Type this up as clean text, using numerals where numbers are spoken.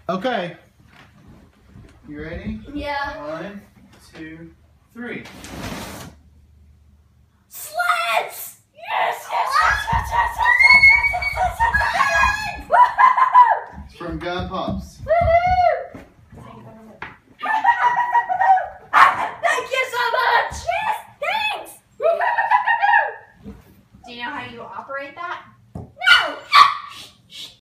Okay. You ready? Yeah. 1, 2, 3. Sleds! Yes! It's from Guh and Pops.